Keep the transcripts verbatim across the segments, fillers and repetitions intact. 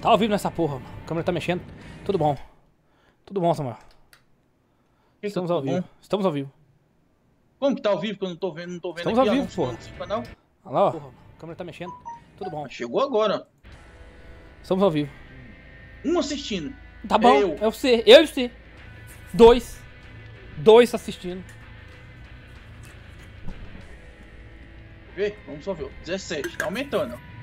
Tá ao vivo nessa porra, mano. A câmera tá mexendo. Tudo bom. Tudo bom, Samuel. Que Estamos que ao vivo. bom? Estamos ao vivo. Como que tá ao vivo que eu não tô vendo, não tô vendo Estamos aqui, ao vivo, anúncio porra. no seu canal? Olha lá, ó. Porra, a câmera tá mexendo. Tudo bom. Chegou agora. Estamos ao vivo. Um assistindo. Tá bom. Eu. É você. Eu e você. Dois. Dois assistindo. Vê? Vamos só ver. dezessete. Tá aumentando. Ó.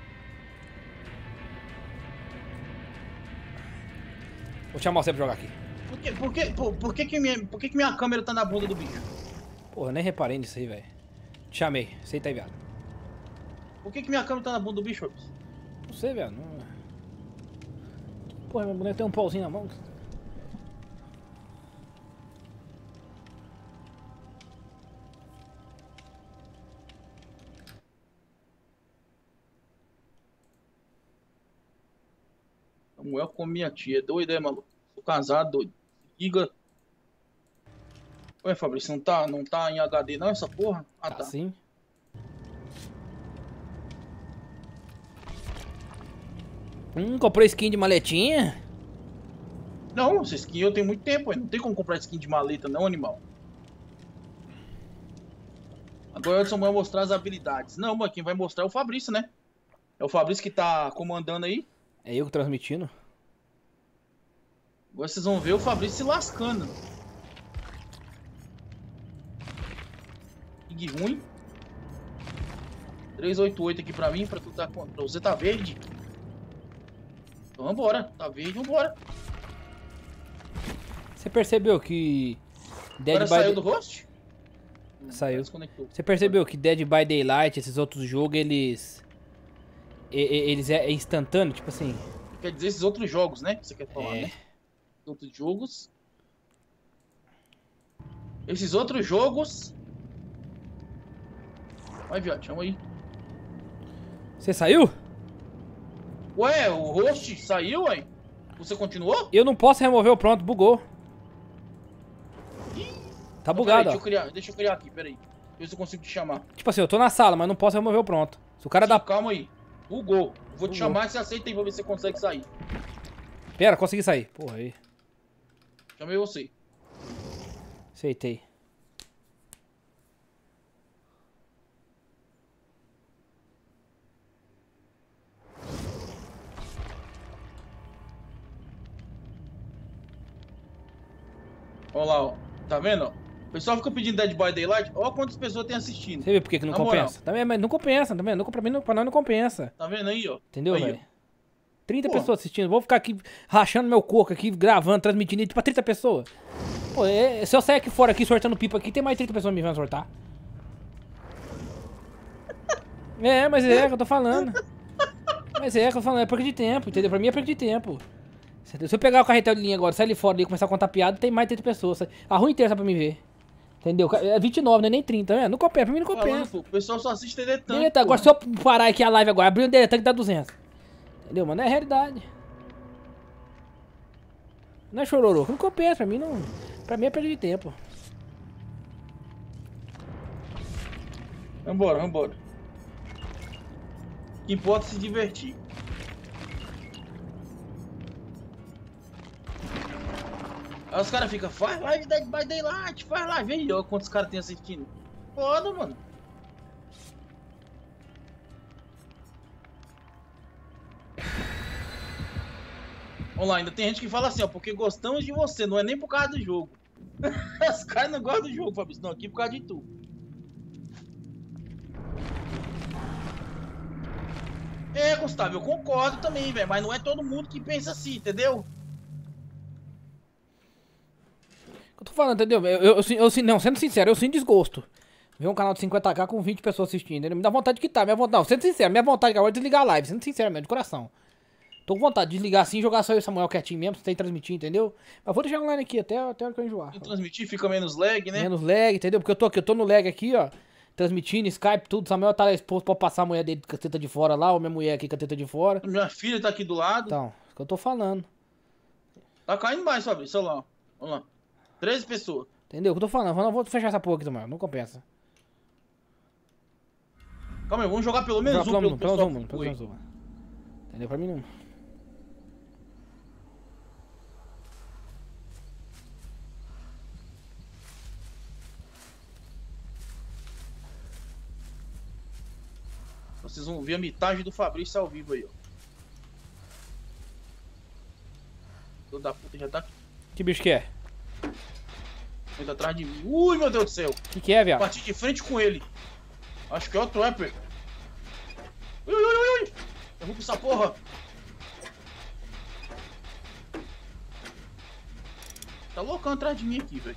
Vou te chamar você pra jogar aqui. Por que, por que, por, por que, que, minha, por que, que minha câmera tá na bunda do bicho? Porra, eu nem reparei nisso aí, velho. Te chamei. Aceita aí, viado. Por que, que minha câmera tá na bunda do bicho, Robson? Não sei, velho. Não... Porra, meu boneco tem um pauzinho na mão. Samuel com minha tia. É doido, é, maluco? Sou casado, doido. Liga. Ué, Fabrício, não tá, não tá em H D não essa porra? Ah, Tá tá. sim. Hum, comprou skin de maletinha? Não, essa skin eu tenho muito tempo, ué. Não tem como comprar skin de maleta não, animal. Agora o Samuel vai mostrar as habilidades. Não, mas quem vai mostrar é o Fabrício, né? É o Fabrício que tá comandando aí. É eu que transmitindo. Agora vocês vão ver o Fabrício se lascando. Ping ruim. trezentos e oitenta e oito aqui pra mim, pra, tu tá, pra você tá verde. Então vambora, tá verde, vambora. Você percebeu que Dead Agora by saiu Day- do host? Saiu. Desconectou. Você percebeu que Dead by Daylight, esses outros jogos, eles e- e- eles é instantâneo, tipo assim. Quer dizer, esses outros jogos, né? Que você quer falar, É. né? Outros jogos. Esses outros jogos. Vai, viado, chama aí. Você saiu? Ué, o host saiu, ué? Você continuou? Eu não posso remover o pronto, bugou. Tá Então, bugado, peraí, deixa, eu ó. criar, deixa eu criar aqui, peraí. Ver se eu consigo te chamar. Tipo assim, eu tô na sala, mas não posso remover o pronto. Se o cara Sim, dá. calma aí. Bugou. Vou Bugou. te chamar e você aceita aí pra ver se você consegue sair. Pera, consegui sair. Porra aí. Chamei você. Aceitei. Olha lá, ó. Tá vendo, ó? O pessoal fica pedindo Dead by Daylight. Olha quantas pessoas tem assistindo. Você viu por que, que não Na compensa? Também, mas não compensa, também. Não, pra mim, não, pra nós não compensa. Tá vendo aí, ó? Entendeu, Aí, ó. velho? trinta Pô. pessoas assistindo. Vou ficar aqui rachando meu coco aqui, gravando, transmitindo pra trinta pessoas. Pô, é- se eu sair aqui fora aqui, sortando pipa aqui, tem mais trinta pessoas me vendo sortar. É, mas é que eu tô falando. Mas é que eu tô falando, é perda de tempo, entendeu? Pra mim é perda de tempo. Entendeu? Se eu pegar o carretel de linha agora, sair ali fora e começar a contar piada, tem mais trinta pessoas. A rua inteira só pra me ver. Entendeu? É vinte e nove, não é nem trinta, né? Não compensa, pra mim não Falando, compensa. pô, o pessoal só assiste Deletante. Deleta, agora se eu parar aqui a live agora, abrir um Deletante dá duzentos. Entendeu, mano? É realidade. Não é chororô, não compensa, pra mim não. Pra mim é perda de tempo. Vambora, vambora. O que importa é se divertir. Aí os caras ficam, faz live Dead by Daylight, faz live. Aí, ó, quantos caras tem assistindo. Foda, mano. Vamos lá, ainda tem gente que fala assim, ó, porque gostamos de você, não é nem por causa do jogo. Os caras não gostam do jogo, Fabrício, não, aqui por causa de tu. É, Gustavo, eu concordo também, velho, mas não é todo mundo que pensa assim, entendeu? Eu tô falando, entendeu? Eu, eu, eu, eu, não, sendo sincero, eu sinto desgosto. Ver um canal de cinquenta k com vinte pessoas assistindo, entendeu? Me dá vontade de quitar, minha vontade. Não, sendo sincero, minha vontade agora é desligar a live, sendo sincero mesmo, de coração. Tô com vontade de desligar assim e jogar só eu e o Samuel quietinho mesmo, sem transmitir, entendeu? Mas vou deixar online aqui até, até a hora que eu enjoar. E transmitir fica menos lag, né? Menos lag, entendeu? Porque eu tô aqui, eu tô no lag aqui, ó. Transmitindo, Skype, tudo. Samuel tá exposto pra passar a mulher dele com a teta de fora lá, ou minha mulher aqui com a teta de fora. Minha filha tá aqui do lado. Então, é o que eu tô falando. Tá caindo mais, Fabrício, olha lá. Vamos lá. treze pessoas. Entendeu? É o que eu tô falando. Eu não vou fechar essa porra aqui, Samuel. Não compensa. Calma aí, vamos jogar pelo menos Pelo um pelo menos pessoal. um, que pelo foi. menos um. Entendeu? Pra mim não. Vocês vão ver a mitagem do Fabrício ao vivo aí, ó. Toda da puta já tá aqui. Que bicho que é? Ele tá atrás de mim. Ui, meu Deus do céu. Que que é, viado? Parti de frente com ele. Acho que é o Trapper. Ui, ui, ui, ui. Derruba essa porra. Tá loucão atrás de mim aqui, velho.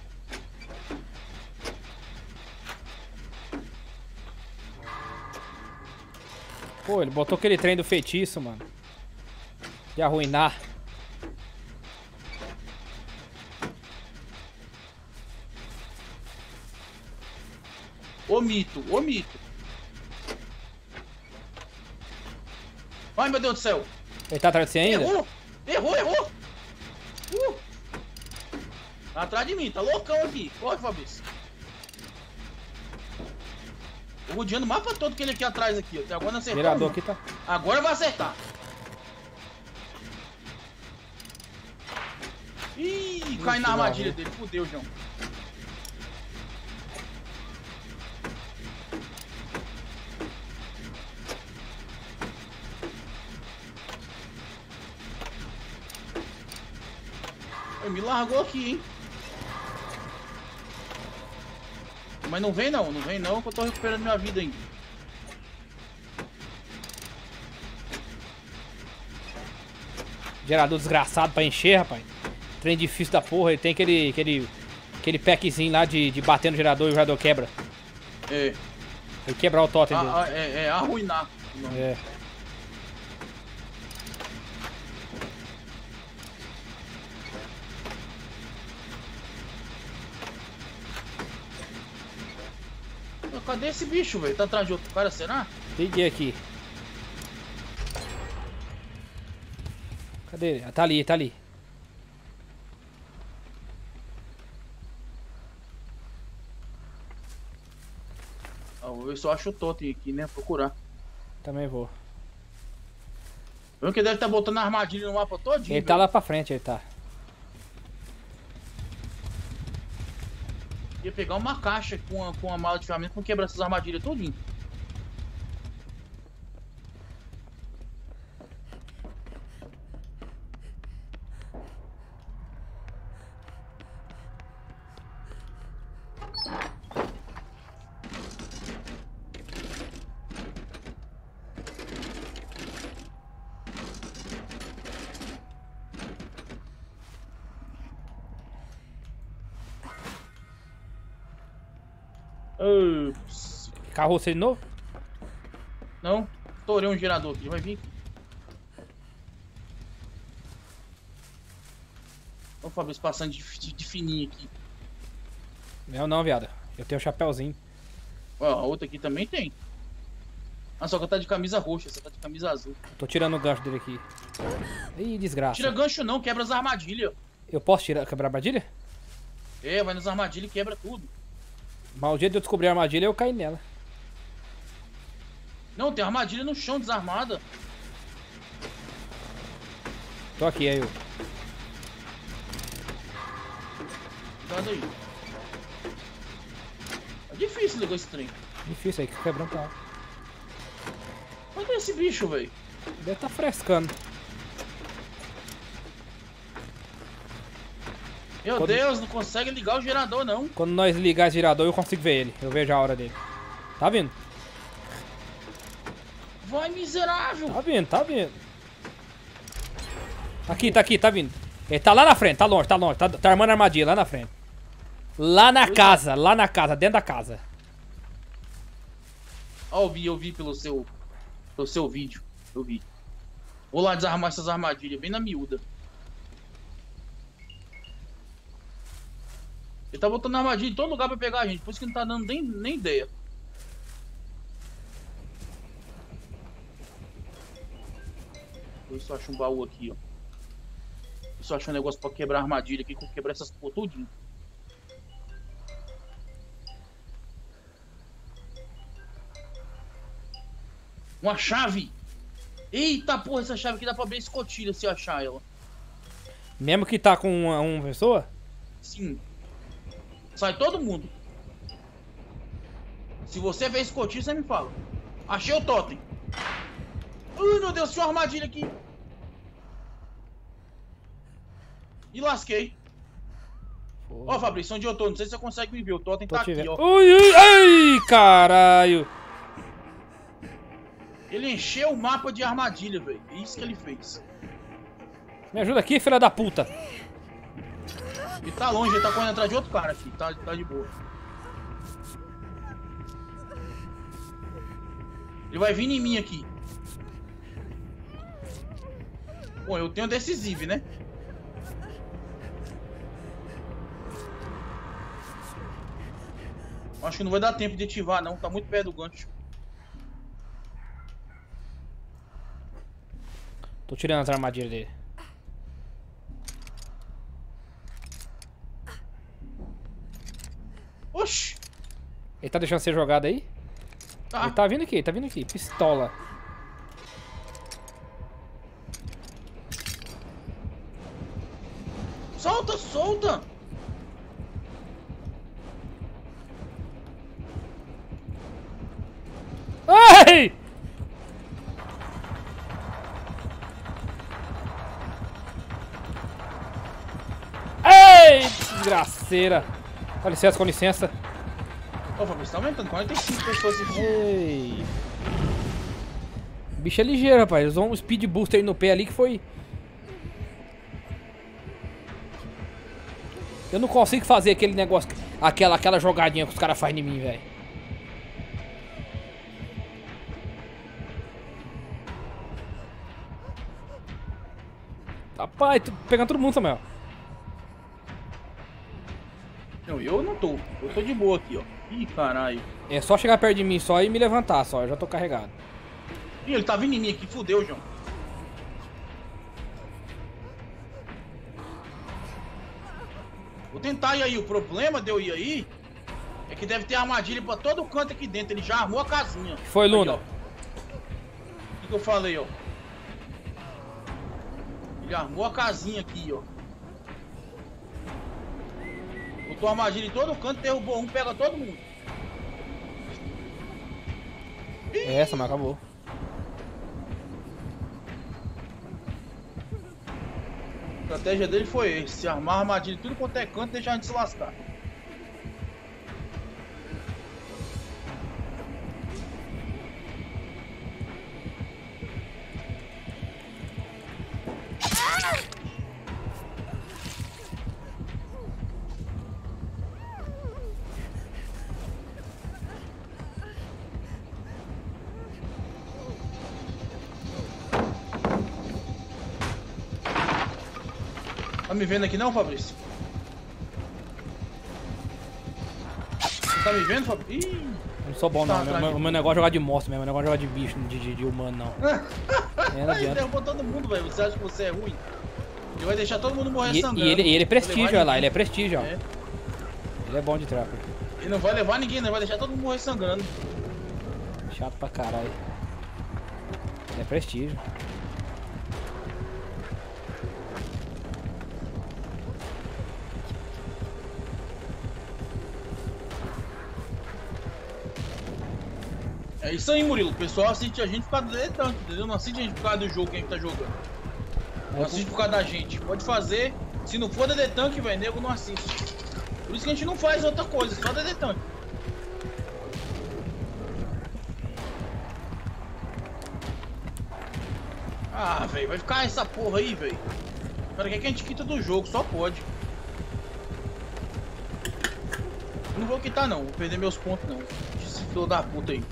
Pô, ele botou aquele trem do feitiço, mano. De arruinar. Ô mito, ô mito. Ai, meu Deus do céu. Ele tá atrás de você ainda? Errou, errou, errou. Uh. Tá atrás de mim, tá loucão aqui. Corre, Fabrício. Tô rodeando o mapa todo que ele aqui atrás aqui. Até agora não acertou. Mirador um. aqui tá. Agora vai acertar. Ih, cai na armadilha dele. Fudeu, João. Ele me largou aqui, hein. Mas não vem não, não vem não, que eu tô recuperando minha vida ainda. Gerador desgraçado pra encher, rapaz. Trem difícil da porra. Ele tem aquele, aquele, aquele packzinho lá de, de bater no gerador e o gerador quebra. É. Ele quebrar o totem dele. A, a, é, é arruinar. Não. É. Cadê esse bicho, velho? Tá atrás de outro cara, será? Peguei aqui. Cadê ele? Ah, tá ali, tá ali. Ah, vou ver se eu acho o totem aqui, né? Procurar. Também vou. Vendo que ele deve estar botando a armadilha no mapa todinho. Ele tá lá pra frente, ele tá. Ia pegar uma caixa com a, com a mala de ferramenta pra quebrar essas armadilhas todinho. Ups. Carroça de novo? Não, estourei um gerador aqui, vai vir. Olha o Fabrício passando de, de, de fininho aqui. Não, não, viado. Eu tenho um chapéuzinho. Ó, a outra aqui também tem. Ah, só que tá de camisa roxa, essa tá de camisa azul. Tô tirando o gancho dele aqui. Ih, desgraça. Tira gancho não, quebra as armadilhas. Eu posso tirar, quebrar a armadilha? É, vai nas armadilhas e quebra tudo. Mas o dia de eu descobrir a armadilha, eu caí nela. Não, tem armadilha no chão desarmada. Tô aqui, aí eu. Cuidado aí. É difícil ligar esse trem. Difícil aí, quebrando tá. Cadê esse bicho, velho? Deve tá frescando. Meu Quando... Deus, não consegue ligar o gerador, não. Quando nós ligar esse gerador, eu consigo ver ele. Eu vejo a hora dele. Tá vindo? Vai, miserável. Tá vindo, tá vindo. Aqui, tá aqui, tá vindo. Ele tá lá na frente, tá longe, tá longe. Tá, tá armando armadilha lá na frente. Lá na casa, lá na casa, dentro da casa. Ó, eu vi, eu vi pelo seu, pelo seu vídeo. Eu vi. Vou lá desarmar essas armadilhas, bem na miúda. Ele tá botando armadilha em todo lugar pra pegar a gente, por isso que não tá dando nem, nem ideia. Eu só acho um baú aqui, ó. Eu só acho um negócio pra quebrar a armadilha aqui, que eu quebrar essas porra tudinho. Uma chave! Eita porra, essa chave aqui dá pra abrir a escotilha se eu achar ela. Mesmo que tá com uma, uma pessoa? Sim. Sai todo mundo. Se você vê escotilha, você me fala. Achei o totem. Ai, meu Deus, tinha uma armadilha aqui. E lasquei. Ó, oh, Fabrício, onde eu tô? Não sei se você consegue me ver. O totem tá aqui, ó. Ui, ui, ai, caralho. Ele encheu o mapa de armadilha, velho. É isso que ele fez. Me ajuda aqui, filha da puta. Ele tá longe, ele tá correndo atrás de outro cara aqui. Tá, tá de boa. Ele vai vir em mim aqui. Bom, eu tenho decisive, né? Acho que não vai dar tempo de ativar, não. Tá muito perto do gancho. Tô tirando as armadilhas dele. Oxi! Ele tá deixando ser jogado aí? Tá. Ele tá vindo aqui, ele tá vindo aqui. Pistola. Solta, solta! Ai! Ei! Desgraceira. Com licença, com licença. Ô, Fabrício, tá aumentando. quarenta e cinco pessoas aqui. Ei! O bicho é ligeiro, rapaz. Usou um speed booster no pé ali que foi... Eu não consigo fazer aquele negócio... Aquela, aquela jogadinha que os caras fazem em mim, velho. Rapaz, tô pegando todo mundo, Samuel. Não, eu não tô. Eu tô de boa aqui, ó. Ih, caralho. É só chegar perto de mim só e me levantar só. Eu já tô carregado. Ih, ele tá vindo em mim aqui. Fudeu, João. Vou tentar ir aí. O problema de eu ir aí é que deve ter armadilha pra todo canto aqui dentro. Ele já armou a casinha. Foi, Luna? Aí, o que, que eu falei, ó? Ele armou a casinha aqui, ó. Botou armadilha em todo canto, derrubou um, pega todo mundo. É essa, mas acabou. A estratégia dele foi esse, se armar armadilha em tudo quanto é canto e deixar a gente se lascar. Tá me vendo aqui não, Fabrício? Tá me vendo, Fabrício? Ih, Eu não sou bom tá não, meu, meu, meu negócio é jogar de monstro mesmo, meu negócio é jogar de bicho, de, de, de humano não. É, não ele adianta. derrubou todo mundo, velho. Você acha que você é ruim? Ele vai deixar todo mundo morrer E, sangrando. e ele, e ele é prestígio, olha lá, ninguém. ele é prestígio, ó. É. Ele é bom de trapper. Ele não vai levar ninguém, não. Ele vai deixar todo mundo morrer sangrando. Chato pra caralho. Ele é prestígio. É isso aí, Murilo. O pessoal assiste a gente por causa dele tanto, entendeu? Não assiste a gente por causa do jogo que a gente tá jogando. Não assiste por causa da gente. Pode fazer. Se não for D D Tank, velho, nego não assiste. Por isso que a gente não faz outra coisa, só D D Tank. Ah, velho, vai ficar essa porra aí, velho. Cara, quer que a gente quita do jogo? Só pode. Eu não vou quitar, não. Vou perder meus pontos, não. Esse filho da puta aí.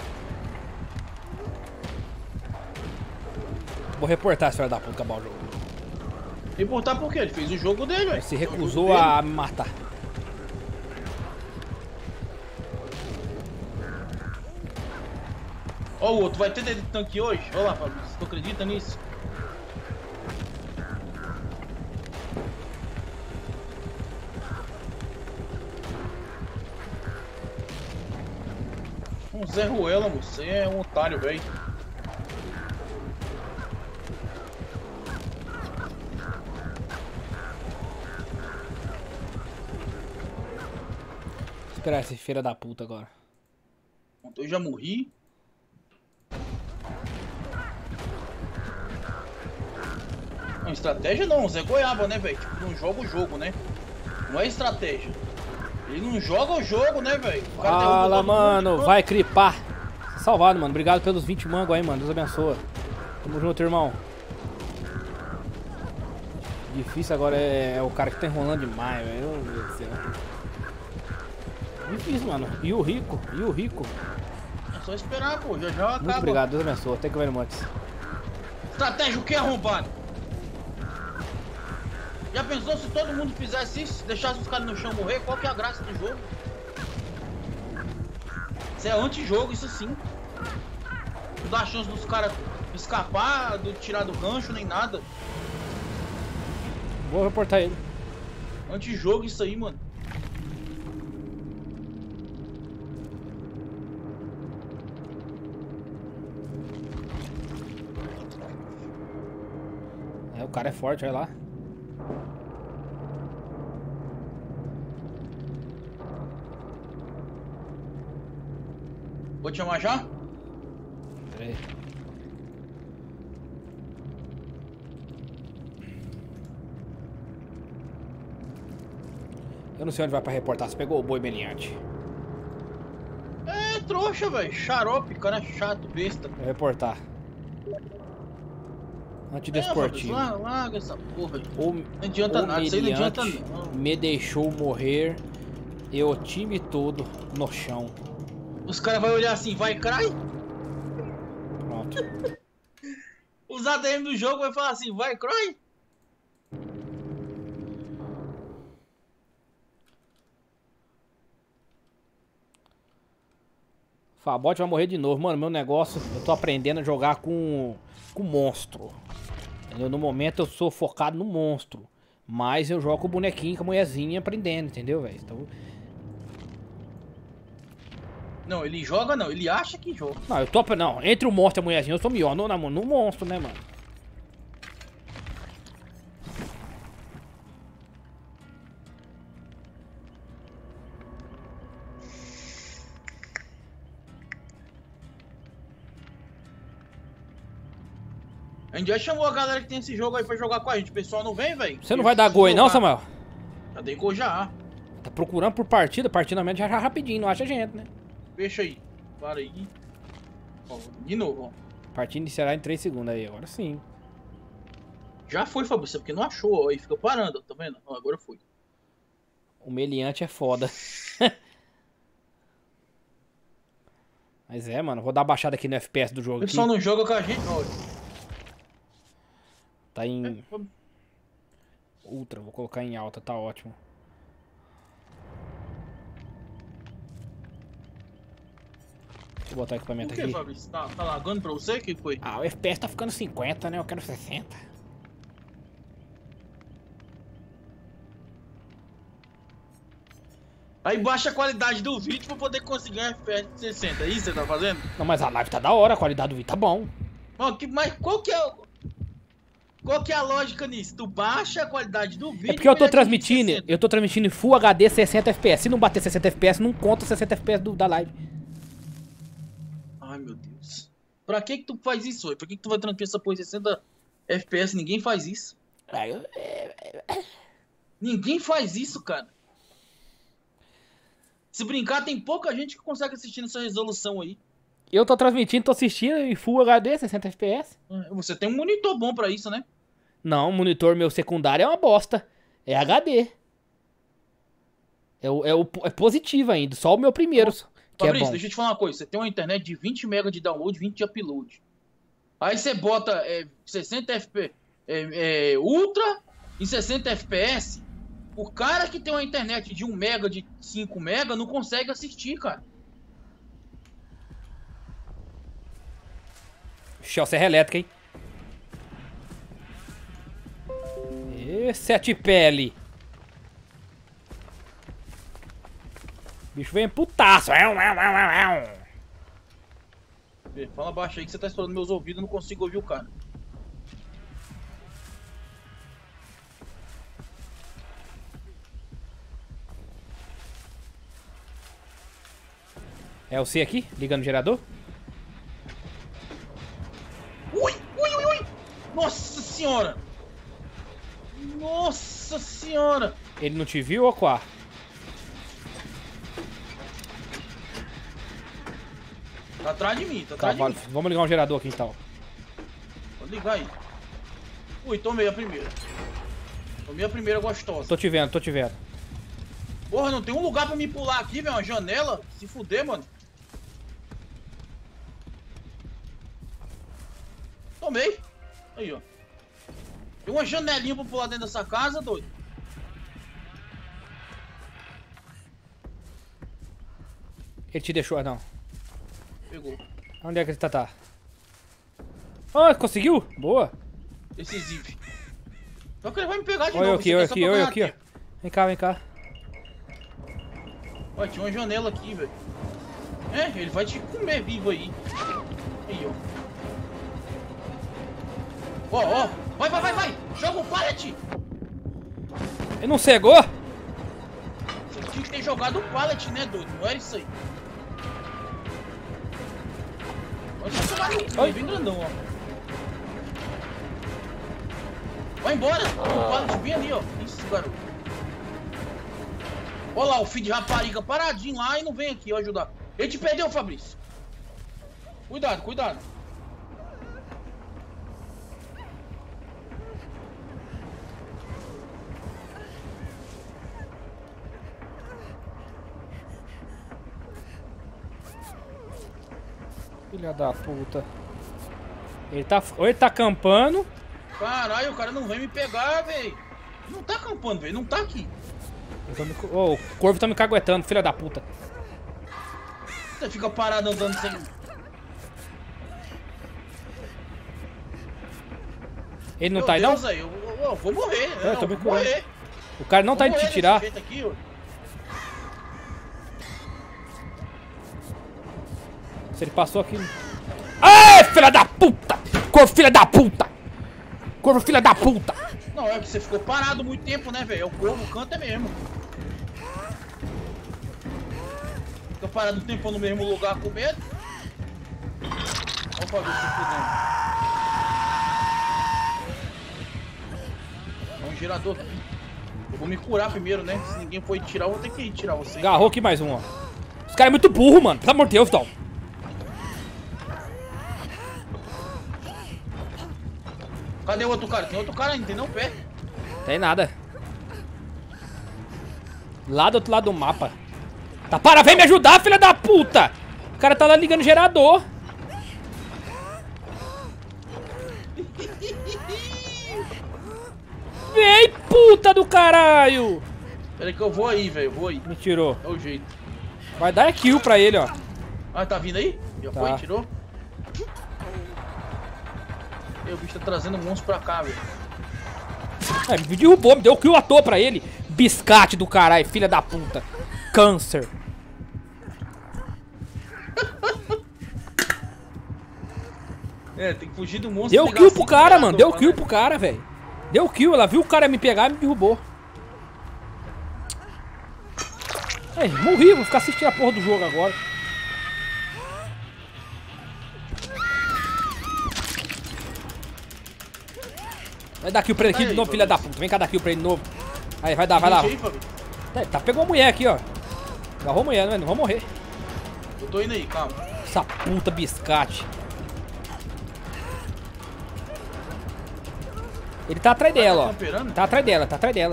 Vou reportar esse filho da puta acabar o jogo. Reportar por quê? Ele fez o jogo dele, velho. Ele se recusou a me matar. Ó o outro, vai ter D D Tank hoje? Olha lá, Fabrício, tu acredita nisso? Um Zé Ruela, você é um otário, velho. Vou esperar esse filho da puta agora. Eu já morri. Não, estratégia não, Zé Goiaba, né, velho? Tipo, não joga o jogo, né? Não é estratégia. Ele não joga o jogo, né, velho? Fala, mano, mundo, vai cripar. Salvado, mano. Obrigado pelos vinte mangos aí, mano. Deus abençoe. Tamo junto, irmão. Difícil agora é, é o cara que tá enrolando demais, velho. Meu Deus do céu. Difícil, mano. E o rico? E o rico? É só esperar, pô. Já já acaba. Muito obrigado, Deus abençoe. Até que vai no Estratégia o que, arrombado? Já pensou se todo mundo fizesse isso? Deixasse os caras no chão morrer? Qual que é a graça do jogo? Isso é anti-jogo, isso sim. Não dá chance dos caras escapar, do tirar do gancho, nem nada. Vou reportar ele. Anti-jogo isso aí, mano. É, o cara é forte, olha lá. Vou te chamar já? Pera aí. Eu não sei onde vai pra reportar. Você pegou o boi meliante? É, trouxa, velho. Xarope, cara chato, besta. Vou reportar. Antidesportivo. É, larga essa porra. O, não adianta nada, isso aí não adianta não. Me deixou morrer. E o time todo no chão. Os caras vão olhar assim, vai cry? Pronto. Os A D M do jogo vai falar assim, vai cry? Fabote vai morrer de novo. Mano, meu negócio, eu tô aprendendo a jogar com, com monstro. Entendeu? No momento eu sou focado no monstro. Mas eu jogo com o bonequinho, com a mulherzinha aprendendo, entendeu, velho? Então... Não, ele joga não, ele acha que joga. Não, eu tô... Não, entre o monstro e a mulherzinha eu sou melhor no, no, no monstro, né, mano? A gente já chamou a galera que tem esse jogo aí pra jogar com a gente. O pessoal não vem, velho. Você não vai dar gol aí não, Samuel? Já dei gol já. Tá procurando por partida, partida já já rapidinho, não acha gente, né? Fecha aí. Para aí. Ó, de novo, ó. Partida iniciará em três segundos aí, agora sim. Já foi, Fabrício, porque não achou, ó. Aí fica parando, tá vendo? Ó, agora foi. O meliante é foda. Mas é, mano, vou dar uma baixada aqui no F P S do jogo. O pessoal não joga com a gente, ó. Tá em... Ultra, vou colocar em alta, tá ótimo. Deixa eu botar o equipamento aqui. Por que, Fabrício? Tá, tá lagando pra você? O que foi? Ah, o F P S tá ficando cinquenta, né? Eu quero sessenta. Aí baixa a qualidade do vídeo pra poder conseguir um F P S de sessenta. É isso que você tá fazendo? Não, mas a live tá da hora, a qualidade do vídeo tá bom. Mano, que, mas qual que é o... Qual que é a lógica nisso? Tu baixa a qualidade do vídeo... É porque eu tô transmitindo, eu tô transmitindo em Full H D sessenta F P S. Se não bater sessenta F P S, não conta sessenta F P S do, da live. Ai, meu Deus. Pra que que tu faz isso, ué? Pra que que tu vai transmitir essa porra em sessenta F P S? Ninguém faz isso. Ninguém faz isso, cara. Se brincar, tem pouca gente que consegue assistir nessa resolução aí. Eu tô transmitindo, tô assistindo em Full H D, sessenta F P S. Você tem um monitor bom pra isso, né? Não, o monitor meu secundário é uma bosta. É H D. É, o, é, o, é positivo ainda, só o meu primeiro. Que Fabrício, é bom. deixa eu te falar uma coisa. Você tem uma internet de vinte mega de download, vinte de upload. Aí você bota é, sessenta F P S, é, é, Ultra e sessenta F P S. O cara que tem uma internet de um mega, de cinco mega, não consegue assistir, cara. Shell Serra Elétrica, hein? E sete pele. O bicho vem putaço. Fala baixo aí que você tá estourando meus ouvidos, eu não consigo ouvir o cara. É o C aqui? Ligando o gerador? Ui, ui, ui, ui! Nossa senhora! Nossa senhora! Ele não te viu, ou quá? Tá atrás de mim, tá Tá, atrás vale. de mim. Vamos ligar um gerador aqui então. Pode ligar aí. Ui, tomei a primeira. Tomei a primeira gostosa. Tô te vendo, tô te vendo. Porra, não tem um lugar pra me pular aqui, velho. Uma janela. Se fuder, mano. Tomei. Aí, ó. Tem uma janelinha pra pular dentro dessa casa, doido. Ele te deixou, não. Pegou. Onde é que ele tá? tá? Ah, conseguiu? Boa. Decisive. Só que ele vai me pegar de Olha eu novo. aqui, isso olha é só aqui, pra olha ganhar aqui, ó. tempo. Vem cá, vem cá. Olha, tinha uma janela aqui, velho. É, ele vai te comer vivo aí. Aí, ó. Ó, ó. Vai, vai, vai, vai. Joga o pallet. Ele não cegou? Você tinha que ter jogado o pallet, né, doido? Não era isso aí. Pode só tomar no cu, Oi. bem grandão, ó. Vai embora. O pallet bem ali, ó. Isso, garoto. Olha lá, o filho de rapariga paradinho lá e não vem aqui, ó, ajudar. Ele te perdeu, Fabrício. Cuidado, cuidado. Filha da puta. Ele tá... Ou ele tá acampando. Caralho, o cara não vem me pegar, velho. Não tá acampando, velho. Não tá aqui. Eu tô me... oh, o corvo tá me caguetando, filha da puta. Você fica parado andando sem... Ele não Meu tá aí, Deus, não? aí, eu, eu- eu vou morrer. É, eu não, tô me vou morrer. O cara não Vou tá indo morrer te desse tirar. jeito aqui, ó. Se ele passou aqui... Ai, filha da puta! Corvo, filha da puta! Corvo, filha da puta! Não, é que você ficou parado muito tempo, né, velho? O corvo canta mesmo. Fica parado um tempão no mesmo lugar com medo. Olha o Fabrício se fudendo. É um gerador aqui. Eu vou me curar primeiro, né? Se ninguém for tirar, eu vou ter que ir tirar você. Agarrou aqui mais um, ó. Os caras é muito burro, mano. Pelo amor de Deus, Dom. Cadê o outro cara? Tem outro cara ainda, tem não pé. Tem nada. Lá do outro lado do mapa. Tá, para, vem me ajudar, filha da puta! O cara tá lá ligando o gerador. Vem, puta do caralho! Pera aí que eu vou aí, velho. Eu vou aí. Me tirou. É o jeito. Vai dar kill pra ele, ó. Ah, tá vindo aí? Já Tá. foi? Tirou? E o bicho tá trazendo um monstro pra cá, velho. É, me derrubou, me deu kill à toa pra ele. Biscate do caralho, filha da puta. Câncer. É, tem que fugir do monstro. Deu pegar kill assim pro com cara, o mano. Deu gerador, kill né? pro cara, velho. Deu kill, ela viu o cara me pegar e me derrubou. Ei, morri, vou ficar assistindo a porra do jogo agora. Vai dar kill pra ele aqui Aí, de novo, filha da puta. Vem cá dar kill pra ele de novo. Aí, vai dar, vai lá. Gente aí, Fabio. Tá, tá, pegou a mulher aqui, ó. Agarrou a mulher, não, é? Não vou morrer. Eu tô indo aí, calma. Essa puta biscate. Ele tá atrás dela, ó. Tá camperando? Tá atrás dela, tá atrás dela.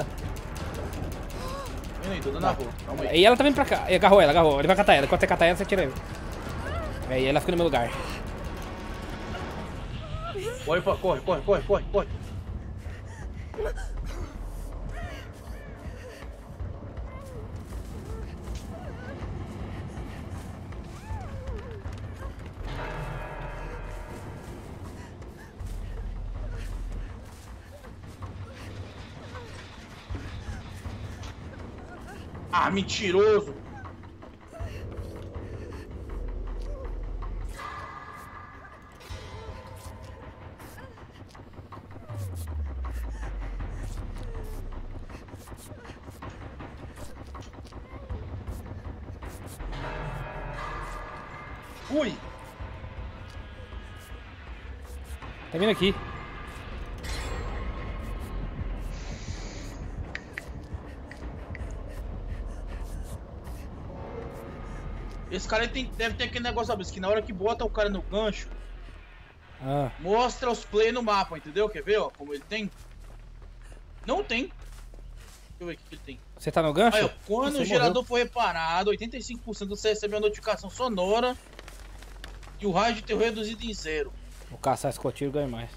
Tô indo aí, tô dando a volta. Calma aí. Aí ela tá vindo pra cá. Ele agarrou ela, agarrou. Ele vai catar ela. Quando você catar ela, você tira ele. Aí ela fica no meu lugar. Corre, pô, corre, corre, corre, corre, corre. Ah, mentiroso! Ui! Tá vindo aqui. Esse cara tem, deve ter aquele negócio, sabe? Que na hora que bota o cara no gancho, Ah. mostra os play no mapa, entendeu? Quer ver, ó? Como ele tem? Não tem. Deixa eu ver o que ele tem. Você tá no gancho? Aí, ó, quando Você o gerador morreu. for reparado, oitenta e cinco por cento você recebe uma notificação sonora e o raio de terror reduzido em zero. Vou caçar escotilho e ganho mais.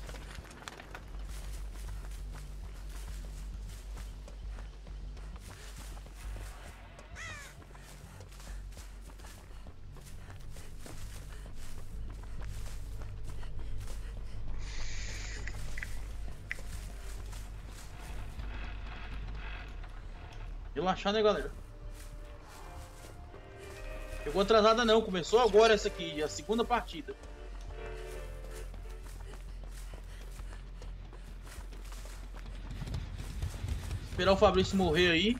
Relaxar, né, galera? Chegou atrasada não, começou agora essa aqui, a segunda partida. Esperar o Fabrício morrer aí.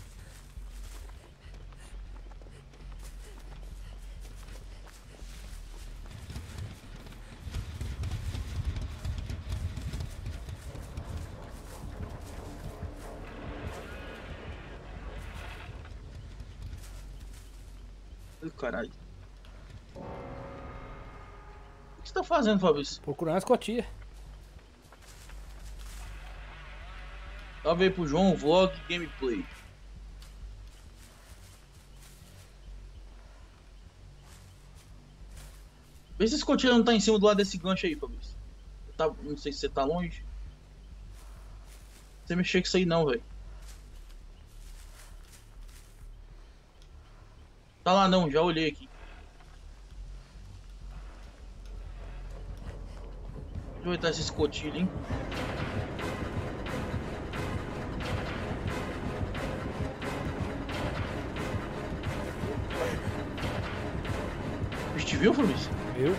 Ai, caralho. O que você tá fazendo, Fabrício? Procurando a escotilha. Salve aí pro João Vlog Gameplay. Vê se a escotilha não tá em cima do lado desse gancho aí, Fabrício. Tá, não sei se você tá longe. Você mexer com isso aí não, velho. Tá lá não, já olhei aqui. Deixa eu ver essa escotilha, hein. Te viu, Fabrício? Viu?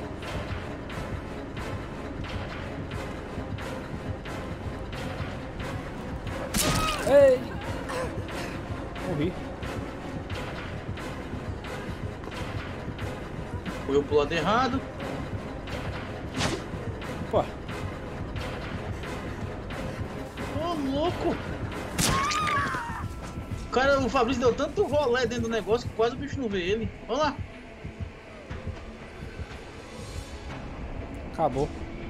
Ei! Morri. Foi pro lado errado. Pô. Ô, louco! Cara, o Fabrício deu tanto rolê dentro do negócio que quase o bicho não vê ele. Olha lá. Acabou.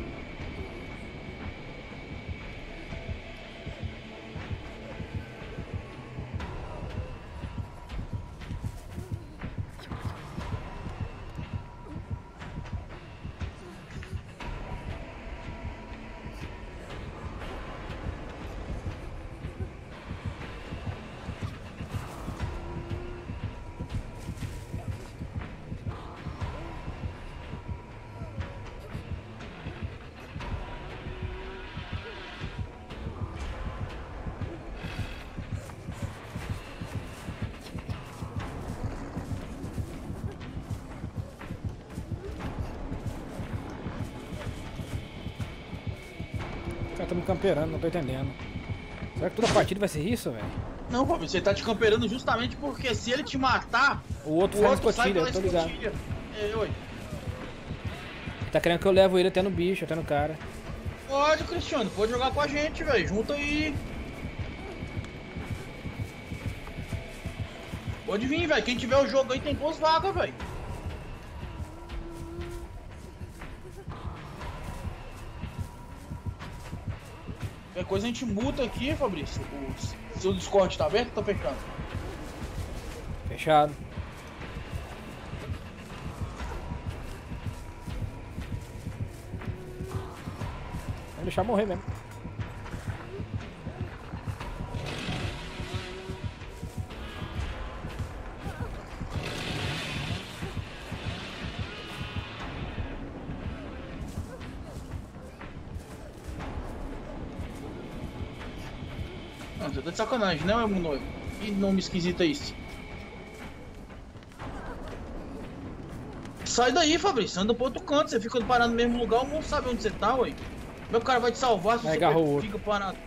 Os caras tão me camperando, não tô entendendo. Será que toda partida vai ser isso, velho? Não, Fabrício, você tá te camperando justamente porque se ele te matar, O outro o sai na outro sai escotilha, pela eu tô ligado. escotilha. É, oi. Tá querendo que eu levo ele até no bicho, até no cara. Pode, Cristiano, pode jogar com a gente, velho. Junta aí. Pode vir, velho. Quem tiver o jogo aí tem duas vagas, velho. Qualquer coisa a gente muta aqui, Fabrício. O seu Discord tá aberto ou tá fechando? Fechado. Vamos deixar morrer mesmo. Não, você tá de sacanagem, né, meu noivo? Que nome esquisito é esse? Sai daí, Fabrício. Anda pro outro canto. Você fica parado no mesmo lugar, o mundo sabe onde você tá, ué. Meu cara vai te salvar se Aí você agarrou o outro. fica parado.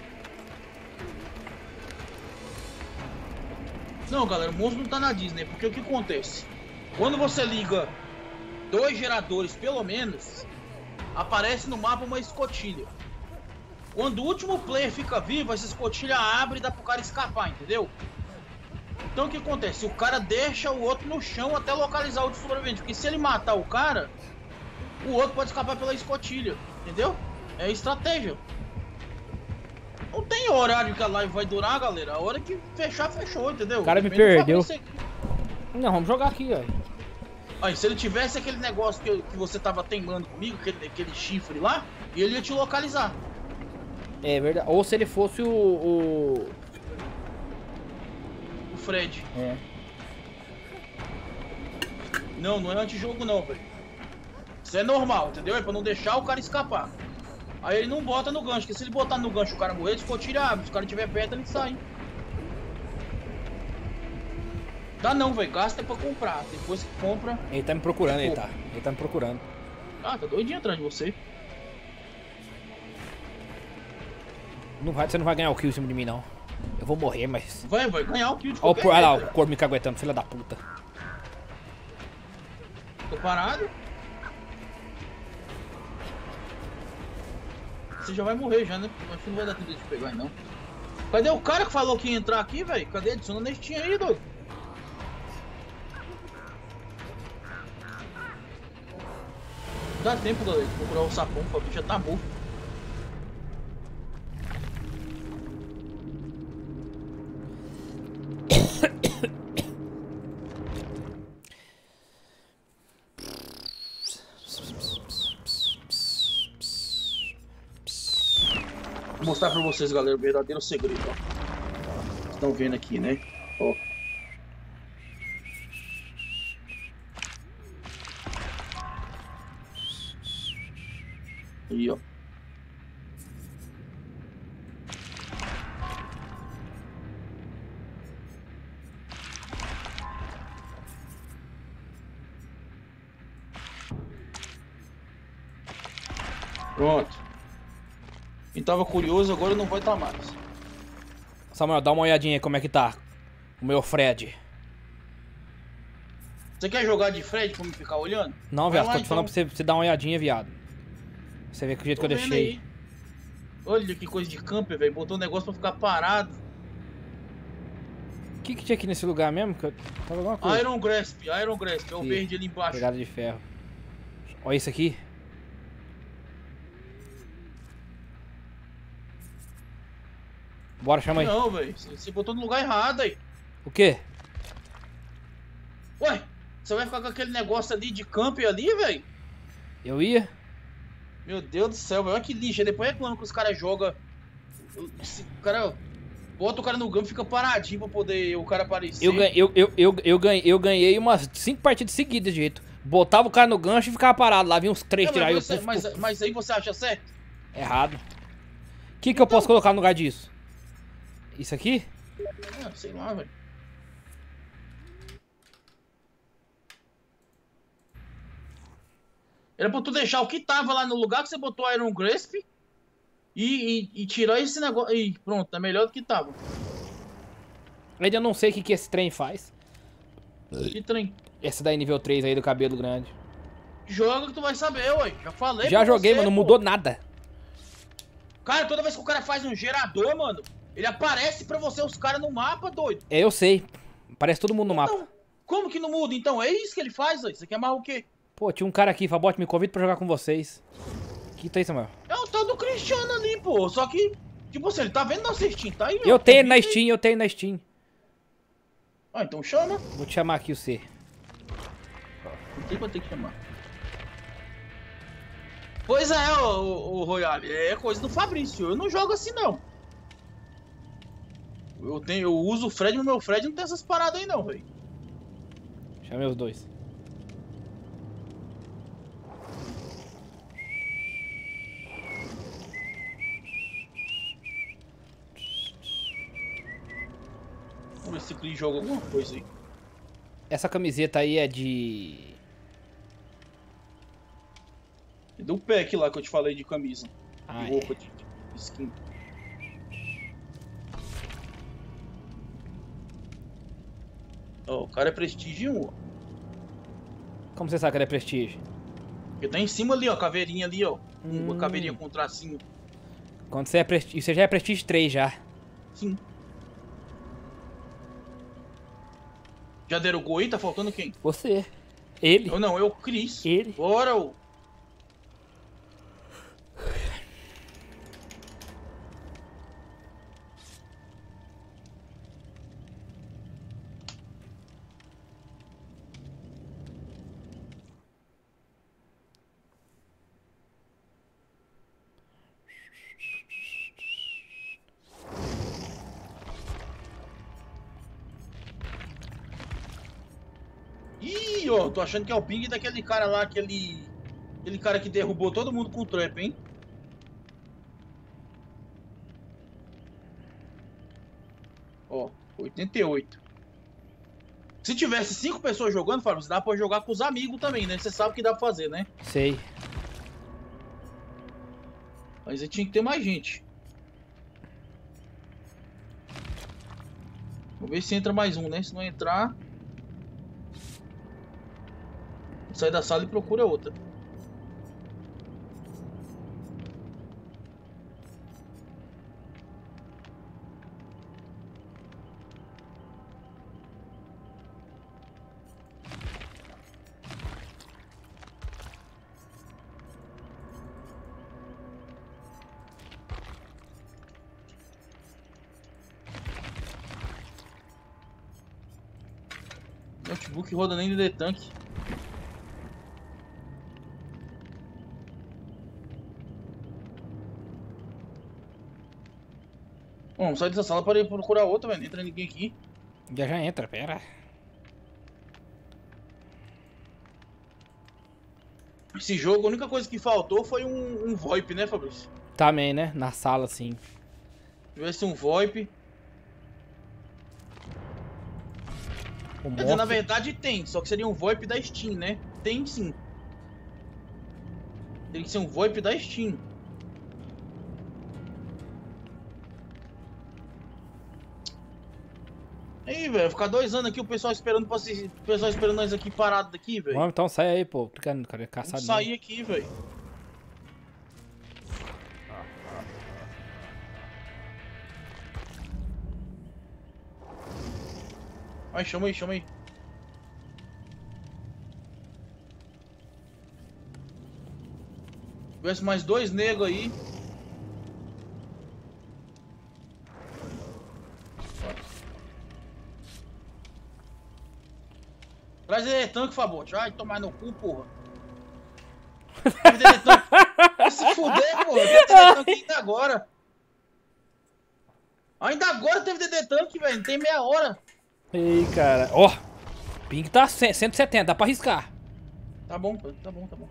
Não, galera, o monstro não tá na Disney, porque o que acontece? Quando você liga dois geradores, pelo menos, aparece no mapa uma escotilha. Quando o último player fica vivo, essa escotilha abre e dá pro cara escapar, entendeu? Então o que acontece? O cara deixa o outro no chão até localizar o sobrevivente. Porque se ele matar o cara, o outro pode escapar pela escotilha. Entendeu? É estratégia. Não tem horário que a live vai durar, galera. A hora que fechar, fechou, entendeu? O cara me perdeu. Não, vamos jogar aqui, ó. Aí, se ele tivesse aquele negócio que, que você tava teimando comigo, aquele, aquele chifre lá, ele ia te localizar. É verdade. Ou se ele fosse o... O, o Fred. É. Não, não é antijogo não, velho. Isso é normal, entendeu? É pra não deixar o cara escapar. Aí ele não bota no gancho, porque se ele botar no gancho o cara morrer, escotilha abre. Se o cara estiver perto, ele sai. Dá não, velho. Gasta pra comprar. Depois que compra... Ele tá me procurando, ele tá. Ele tá me procurando. Ah, tá doidinho atrás de você. Não vai, você não vai ganhar o kill em cima de mim, não. Eu vou morrer, mas... Vai, vai ganhar o kill de Olha qualquer olha lá, jeito, o corpo me caguetando, filha da puta. Tô parado. Você já vai morrer já, né? Acho que não vai dar tempo de pegar aí, não. Cadê o cara que falou que ia entrar aqui, velho? Cadê? Adiciona nesse tinha aí, doido. Dá tempo, galera, de procurar o sapão, o bicho já tá morto. Vou mostrar pra vocês, galera, o verdadeiro segredo, ó. Vocês estão vendo aqui, né? Ó. Aí, ó. Pronto. Quem tava curioso agora não vai estar mais. Samuel, dá uma olhadinha aí como é que tá o meu Fred. Você quer jogar de Fred pra me ficar olhando? Não, viado, tô te então. falando pra você, pra você dar uma olhadinha, viado. Você vê que o jeito Tô que eu deixei. aí. Olha que coisa de camper, velho. Botou um negócio pra ficar parado. O que que tinha aqui nesse lugar mesmo? Que eu... Tava alguma coisa. Iron Grasp, Iron Grasp, é o Aqui. verde ali embaixo. Pegada de ferro. Olha isso aqui. Bora, chama aí. Não, velho. Você botou no lugar errado aí. O quê? Ué, você vai ficar com aquele negócio ali de camper ali, velho? Eu ia? Meu Deus do céu, velho. Olha que lixo. Aí depois reclama que os caras jogam. O cara bota o cara no campo e fica paradinho pra poder o cara aparecer. Eu, ganhei, eu, eu, eu, eu, ganhei, eu ganhei umas cinco partidas seguidas, de jeito. Botava o cara no gancho e ficava parado lá. Vinha uns três É, tirar mas, eu. você, mas, mas aí você acha certo? Errado. O que que eu posso colocar no lugar disso? Isso aqui? Ah, sei lá, velho. Era pra tu deixar o que tava lá no lugar que você botou Iron Grasp e, e, e tirar esse negócio. E pronto, é melhor do que tava. Ainda não sei o que que esse trem faz. Que trem. Esse daí nível três aí do cabelo grande. Joga que tu vai saber, ué. Já falei. Já pra joguei, você, mas não pô. mudou nada. Cara, toda vez que o cara faz um gerador, mano, ele aparece pra você os caras no mapa, doido. É, eu sei. Parece todo mundo no mapa. Então, como que não muda? Então, é isso que ele faz, ué. Você quer mais o quê? Pô, tinha um cara aqui, Fabote, me convida pra jogar com vocês. Que tá aí, Samuel? É o tal do Cristiano ali, pô. Só que, tipo assim, ele tá vendo nossa Steam, tá aí, ó. Eu tenho na Convida aí. Steam, eu tenho na Steam. Ah, então chama. Vou te chamar aqui, o C. Não tem pra ter que chamar. Pois é, o, o, o Royale, é coisa do Fabrício. Eu não jogo assim, não. Eu, tenho, eu uso o Fred, mas meu Fred não tem essas paradas aí, não, velho. Chamei os dois. Vamos ver se o Cris joga alguma coisa aí. Essa camiseta aí é de... É do pack lá que eu te falei de camisa. Ah, de roupa, de, de skin. Ó, o cara é Prestige um, ó. Como você sabe que ela é Prestige? Porque tá em cima ali, ó, caveirinha ali, ó. Hum. Uma caveirinha com tracinho. Quando você é Prestige... Você já é Prestige três já. Sim. Já deram o gol aí? Tá faltando quem? Você. Ele. Eu não, eu, Cris. Ele. Bora, ô. Ih, ó, tô achando que é o ping daquele cara lá, aquele... Aquele cara que derrubou todo mundo com o trap, hein? Ó, oitenta e oito. Se tivesse cinco pessoas jogando, Fábio, você dá pra jogar com os amigos também, né? Você sabe o que dá pra fazer, né? Sei. Mas aí tinha que ter mais gente. Vamos ver se entra mais um, né? Se não entrar... Sai da sala e procura outra. Notebook roda nem de tanque. Vamos sair dessa sala para ir procurar outra, velho. Não entra ninguém aqui. Já já entra, pera. Esse jogo, a única coisa que faltou foi um, um VoIP, né, Fabrício? Também, né? Na sala, sim. Se tivesse um VoIP. O Quer dizer, na verdade tem, só que seria um VoIP da Steam, né? Tem sim. Tem que ser um VoIP da Steam. Aí, velho, ficar dois anos aqui, o pessoal esperando pra se... o pessoal esperando nós aqui parado daqui, velho. Vamos, então sai aí, pô. Fica caçado. Vamos sair aqui, velho. Vai, chama aí, chama aí. Se tivesse mais dois negros aí. Traz D D tanque, Fabote. Vai tomar no cu, porra. Teve D D tanque. Vai se fuder, porra. Teve D D tanque ainda agora. Ainda agora teve D D tanque, velho. Não tem meia hora. Ei, cara. Ó. Oh, ping tá cento e setenta, dá pra arriscar. Tá bom, tá bom, tá bom.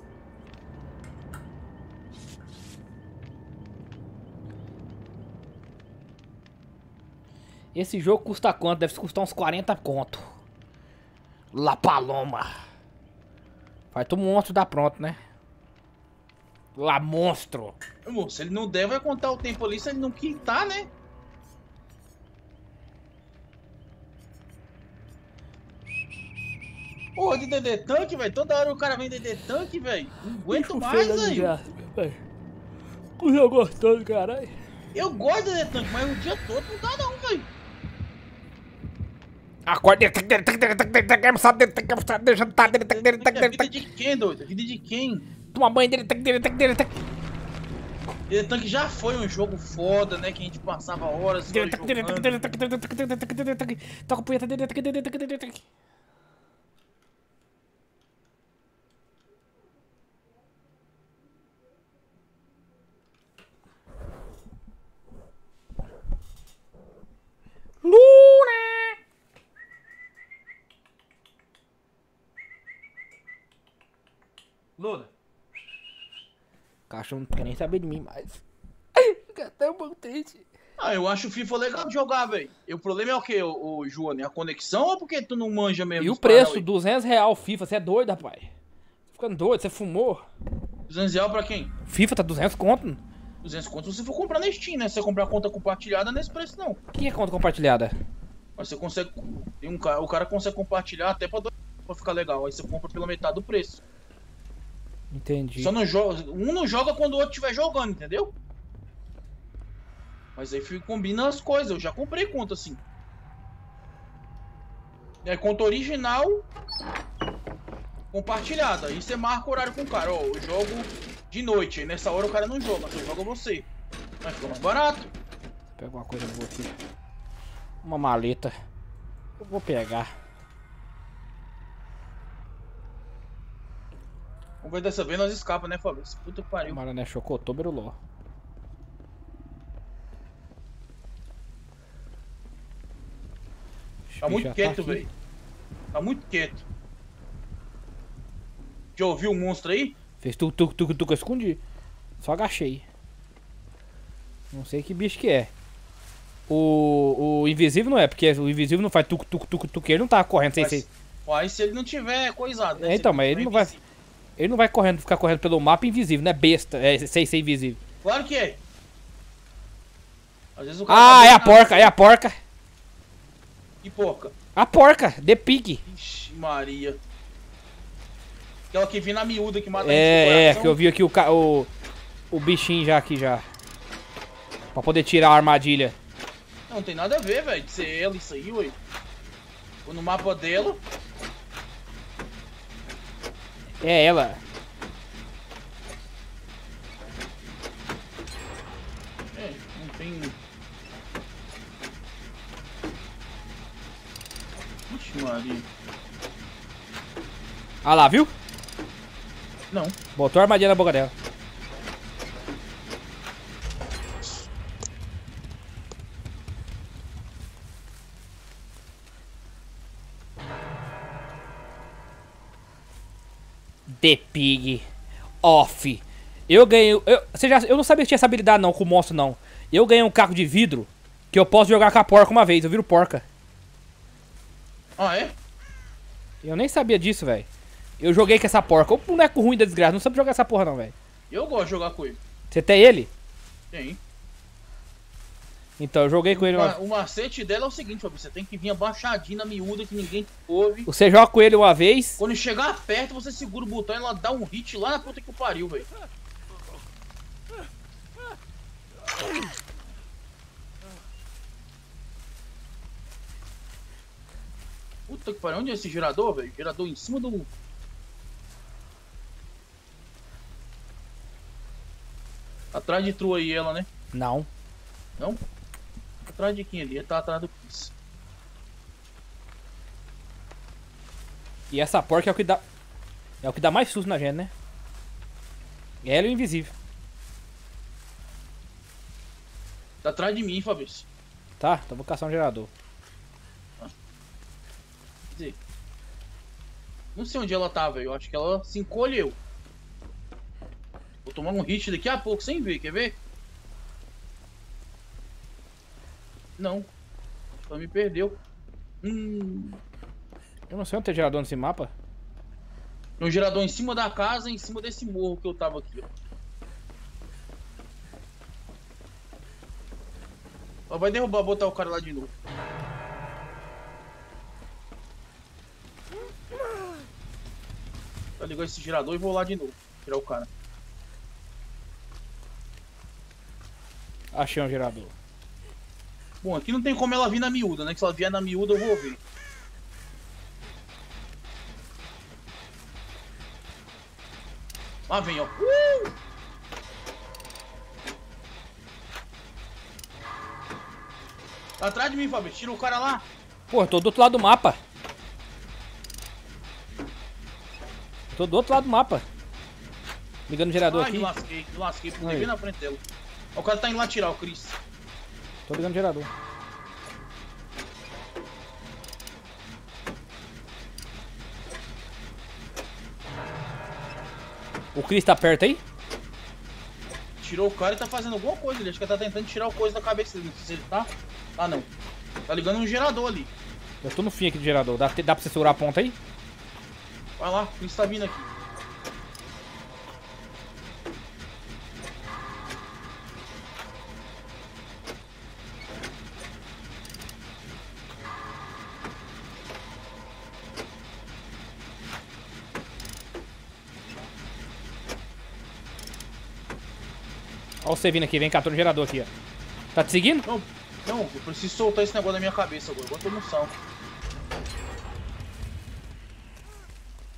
Esse jogo custa quanto? Deve custar uns quarenta conto. La Paloma. Faz tu monstro dá pronto, né? La Monstro. Amor, se ele não der, vai contar o tempo ali. Se ele não quitar, né? Porra de D D tanque, velho. Toda hora o cara vem D D tanque, velho. Não aguento mais, velho. Eu gostoso, caralho. Eu gosto de D D tanque, mas o dia todo não dá não, velho. Acorda, sabe, jantar dele, vida de quem, doido? Vida de quem? Toma banho dele, dele, dele, D D Tank já foi um jogo foda, né? Que a gente passava horas jogando. Toca a punheta dele, Luna! Luna. O cachorro não quer nem saber de mim mais. Fica até um pouco triste. Ah, eu acho o FIFA legal de jogar, velho. E o problema é o que, ô, ô João? É a conexão ou porque tu não manja mesmo? E o preço, duzentos reais FIFA. Você é doido, rapaz. Tá ficando doido, você fumou. duzentos reais pra quem? FIFA tá duzentos conto. duzentos conto se você for comprar na Steam, né? Se você comprar conta compartilhada, nesse preço não. O que é conta compartilhada? Mas você consegue... Tem um cara, o cara consegue compartilhar até pra, dois, pra ficar legal. Aí você compra pela metade do preço. Entendi. Só não joga... Um não joga quando o outro estiver jogando, entendeu? Mas aí combina as coisas. Eu já comprei conta assim. E aí, conta original compartilhada. Aí você marca o horário com o cara. Ó, eu jogo de noite. Aí nessa hora o cara não joga, só joga você. Mas fica mais barato. Pega uma coisa boa aqui. Uma maleta. Eu vou pegar. Vamos ver dessa vez nós escapa, né, Fabrício? Puta que pariu. Marané chocotô, beruló. Tá muito quieto, tá velho. Tá muito quieto. Já ouviu o monstro aí? Fez tu, tu, tu, tu, que eu escondi. Só agachei. Não sei que bicho que é. O, o invisível não é, porque o invisível não faz tuc, tuc, tuc, tuc, ele não tá correndo sem ser. Aí se ele não tiver coisado, né? É, então, mas ele não vai. Ele não vai correndo, ficar correndo pelo mapa invisível, né? Besta, é, sem ser invisível. Claro que é. Às vezes o cara ah, tá é a porca, é a porca. Que porca? A porca, The Pig. Ixi, Maria. Aquela que vem na miúda que mata é, a gente. É, é, que eu vi aqui o, o, o bichinho já aqui já. Pra poder tirar a armadilha. Não, não tem nada a ver, velho, de ser ela isso aí, ué. Vou no mapa dela. É ela. É, não tem... Ixi, Maria. Ah lá, viu? Não. Botou a armadilha na boca dela. The Pig Off. Eu ganhei. Eu, você já, eu não sabia que tinha essa habilidade não com o monstro não. Eu ganhei um caco de vidro que eu posso jogar com a porca uma vez. Eu viro porca. Ah, é? Eu nem sabia disso, velho. Eu joguei com essa porca. O boneco ruim da desgraça. Não sabe jogar essa porra não, velho. Eu gosto de jogar com ele. Você tem ele? Tem. Então, eu joguei com ele uma... O macete dela é o seguinte, Fabio, você tem que vir abaixadinho na miúda que ninguém ouve. Você joga com ele uma vez... Quando chegar perto, você segura o botão e ela dá um hit lá na puta que pariu, velho. Puta que pariu, onde é esse gerador, velho? Gerador em cima do... Atrás de tu aí ela, né? Não. Não? Atrás de quem ali? Ele tá atrás do Chris. E essa porca é o que dá... É o que dá mais susto na gente, né? Ela e o invisível. Tá atrás de mim, Fabrício. Tá, então vou caçar um gerador. Ah. Quer dizer... Não sei onde ela tá, velho. Eu acho que ela se encolheu. Vou tomar um hit daqui a pouco sem ver, quer ver? Não. Ela me perdeu. Hum. Eu não sei onde tem gerador nesse mapa. Tem um gerador em cima da casa, em cima desse morro que eu tava aqui, ó. Ó, vai derrubar, botar o cara lá de novo. Vou ligar esse gerador e vou lá de novo. Tirar o cara. Achei um gerador. Bom, aqui não tem como ela vir na miúda, né? Que se ela vier na miúda eu vou ver. Lá vem, ó. Uh! Tá atrás de mim, Fabio. Tira o cara lá. Pô, eu tô do outro lado do mapa. Tô do outro lado do mapa. Ligando o gerador Ai, aqui. me lasquei, me lasquei. Porque bem na frente dela. Ó, o cara tá indo lá tirar o Chris. Tô ligando o gerador. O Chris tá perto aí? Tirou o cara e tá fazendo alguma coisa ali. Acho que ele tá tentando tirar o coisa da cabeça dele. Não sei se ele tá. Ah, não. Tá ligando um gerador ali. Eu tô no fim aqui do gerador. Dá, dá pra você segurar a ponta aí? Vai lá, o Chris tá vindo aqui. Olha você vindo aqui, vem cá, tô no gerador aqui, ó. Tá te seguindo? Não, não, eu preciso soltar esse negócio da minha cabeça agora. Agora eu tô no sal.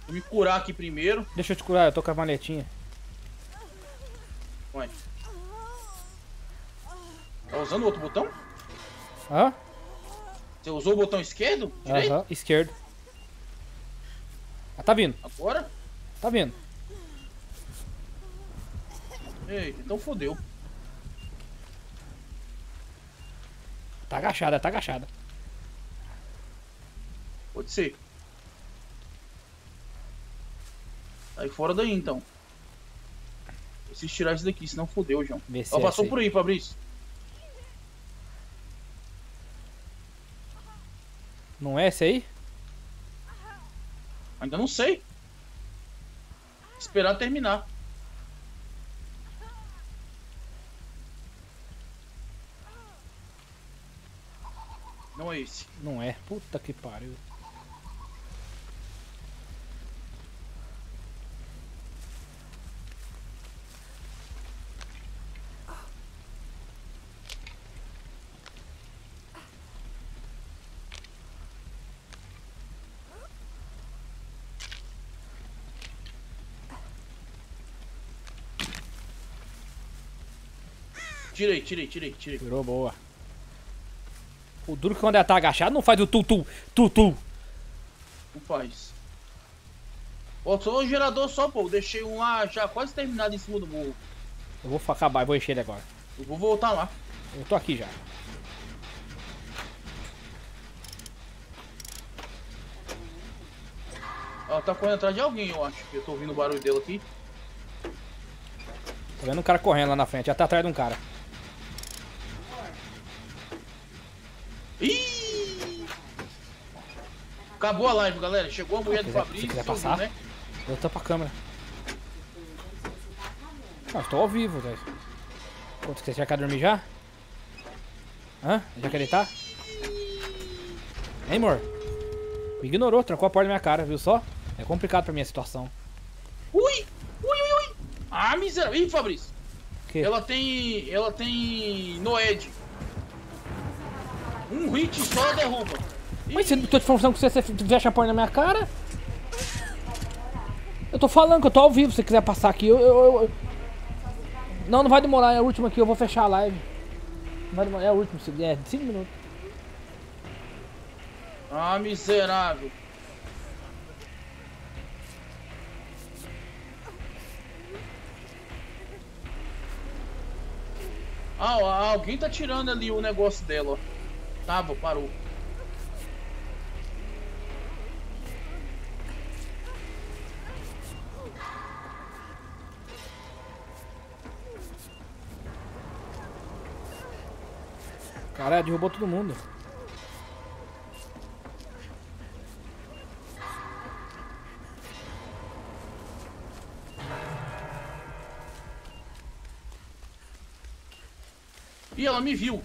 Vou me curar aqui primeiro. Deixa eu te curar, eu tô com a maletinha. Vai. Tá usando o outro botão? Hã? Você usou o botão esquerdo? Direito? Aham, esquerdo. Ah, tá vindo, Agora? tá vindo. Eita, então fodeu. Tá agachada, tá agachada. Pode ser. Sai fora daí então. Preciso tirar isso daqui, senão fodeu, João. Vê se Ó, é passou esse por aí, Fabrício. Não é esse aí? Ainda não sei. Esperar terminar. Não é esse. Não é. Puta que pariu. Tirei, tirei, tirei, tirei. Virou boa. O duro que quando ela tá agachado não faz o tu-tu, tu-tu. Não faz. Ó, só o gerador só, pô. Deixei um lá já quase terminado em cima do morro. Eu vou acabar, eu vou encher ele agora. Eu vou voltar lá. Eu tô aqui já. Ela tá correndo atrás de alguém, eu acho. Eu tô ouvindo o barulho dele aqui. Tô vendo um cara correndo lá na frente, já tá atrás de um cara. Ih! Acabou a live, galera. Chegou a mulher do quiser- se Fabrício, quiser você ouviu, passar. né? Eu tô pra câmera. Não, tô ao vivo, velho. Quanto que você já quer dormir já? Hã? Já quer deitar? Hein, amor? Me ignorou, trancou a porta na minha cara, viu só? É complicado pra mim a situação. Ui! Ui, ui, ui! Ah, miserável. Ih, Fabrício. Que? Ela tem... Ela tem... Noed. Um hit só derruba. Mas se eu tô te falando que você, você fecha a porta na minha cara? Eu tô falando que eu tô ao vivo, se você quiser passar aqui, eu, eu, eu- eu- Não, não vai demorar, é a última aqui, eu vou fechar a live. Não vai demorar, é a última, é cinco minutos. Ah, miserável. Ah, ó, alguém tá tirando ali o negócio dela, ó. Tava, parou. Caralho, derrubou todo mundo. Ih, ela me viu.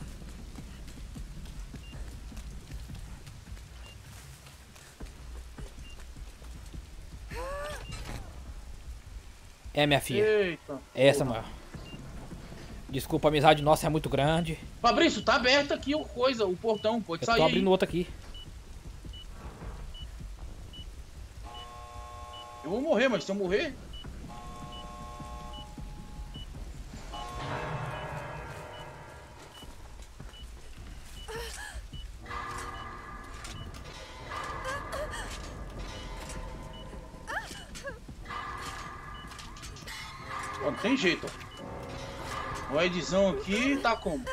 É, minha filha. Eita. É essa, mano. Desculpa, a amizade nossa é muito grande. Fabrício, tá aberto aqui o coisa, o portão, pode Eu sair tô aí. abrindo outro aqui. Eu vou morrer, mas se eu morrer... Ó, não tem jeito, ó. O Edzão aqui tá como?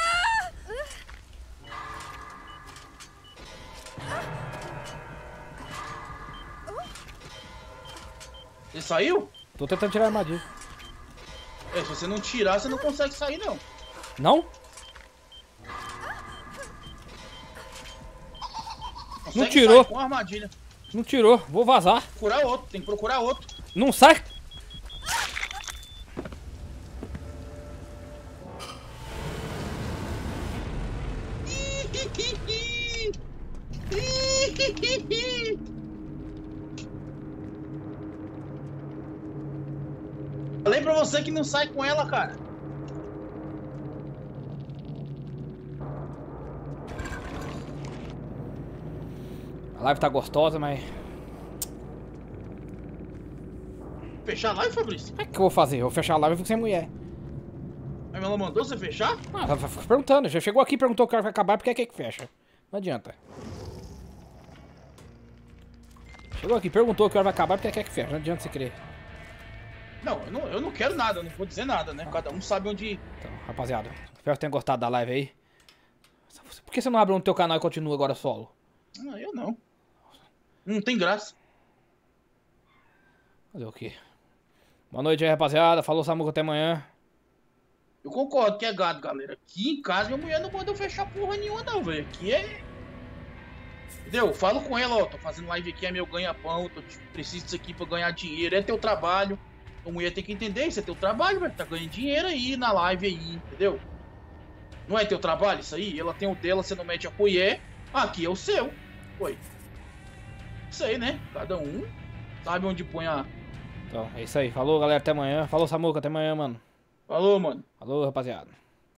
Você saiu? Tô tentando tirar a armadilha. É, se você não tirar, você não consegue sair, não. Não? Consegue Não tirou. sair com a armadilha. Não tirou. Vou vazar. Procurar outro, tem que procurar outro. Não sai. Falei pra você que não sai com ela, cara. A live tá gostosa, mas... Fechar a live, Fabrício? O que, é que eu vou fazer? Eu vou fechar a live e fico sem mulher. Mas ela mandou você fechar? Ah, ela fica perguntando. Já chegou aqui e perguntou que hora vai acabar, porque é que que fecha. Não adianta. Chegou aqui, perguntou que hora vai acabar, porque é que fecha. Não adianta você querer. Não, eu não, eu não quero nada, eu não vou dizer nada, né? Cada um sabe onde... Então, rapaziada, espero que tenham gostado da live aí. Por que você não abre no teu canal e continua agora solo? Não, eu não. Não tem graça. Fazer o quê? Boa noite aí, rapaziada. Falou, Samuca, até amanhã. Eu concordo que é gado, galera. Aqui em casa minha mulher não manda eu fechar porra nenhuma não, velho. Aqui é... Entendeu? Eu falo com ela, ó, tô fazendo live aqui, é meu ganha-pão, tô... preciso disso aqui pra ganhar dinheiro, é teu trabalho. A mulher tem que entender, isso é teu trabalho, velho. Tá ganhando dinheiro aí na live aí, entendeu? Não é teu trabalho isso aí? Ela tem o dela, você não mete a colher. Aqui é o seu. Oi. Sei, né? Cada um sabe onde põe a... Então, é isso aí. Falou, galera. Até amanhã. Falou, Samuca. Até amanhã, mano. Falou, mano. Falou, rapaziada.